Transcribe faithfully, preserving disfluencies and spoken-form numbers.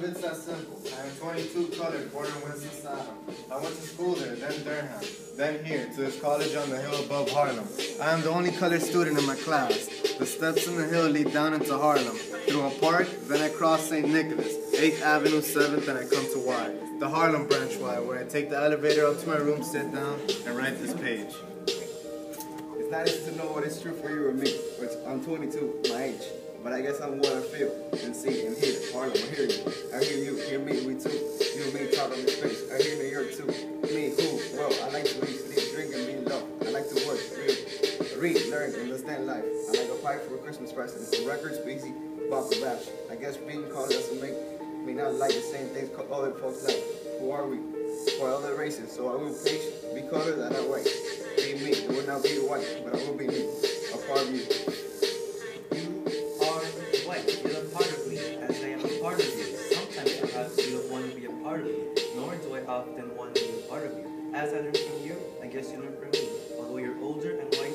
of it's that simple. I am twenty-two colored, born in Winston-Salem. I went to school there, then Durham, then here, to this college on the hill above Harlem. I am the only colored student in my class. The steps in the hill lead down into Harlem. Through a park, then I cross Saint Nicholas, eighth Avenue, seventh, and I come to Y, the Harlem branch Y, where I take the elevator up to my room, sit down, and write this page. It's not easy to know what is true for you or me, which I'm twenty-two, my age. But I guess I'm what I feel and see and hear. Harlem, I hear you. I hear you, hear me, we too. You and me talk on the space. I hear New York too. Me, who? Well, I like to eat, sleep, drink, and be in love. I like to work, read, read, learn, and understand life. I like a pipe for a Christmas present. For records, busy, bop a rap. I guess being called doesn't make me not like the same things other folks like. Who are we? For other races, so I will patient, be colored and not white. Be me, it will not be the white, but I will be me, a part of you. You're a part of me, as I am a part of you. Sometimes perhaps you don't want to be a part of me, nor do I often want to be a part of you. As I learn from you, I guess you learn from me. Although you're older and wiser,